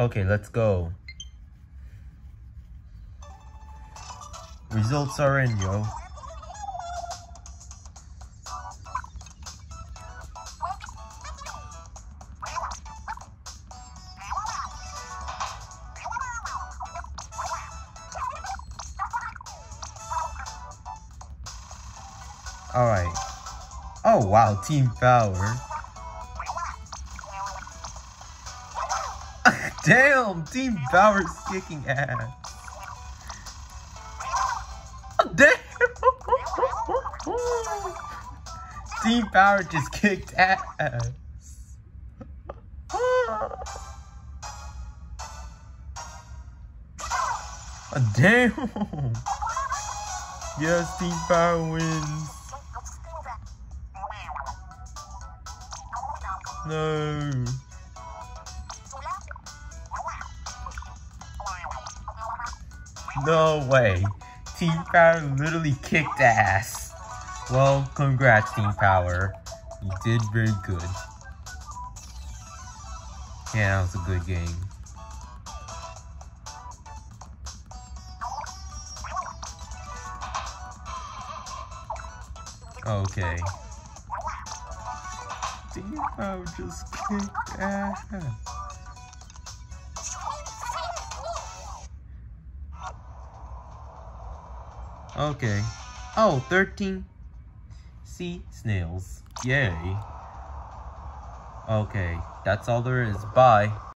Okay, let's go. Results are in, yo. Alright. Oh wow, team power. Damn, team power's kicking ass. Damn! Team power just kicked ass. Damn! Yes, team power wins. No. No way. Team Power literally kicked ass. Well, congrats, Team Power. You did very good. Yeah, that was a good game. Okay. Team Power just kicked ass. Okay. Oh, 13 sea snails. Yay. Okay, that's all there is. Bye.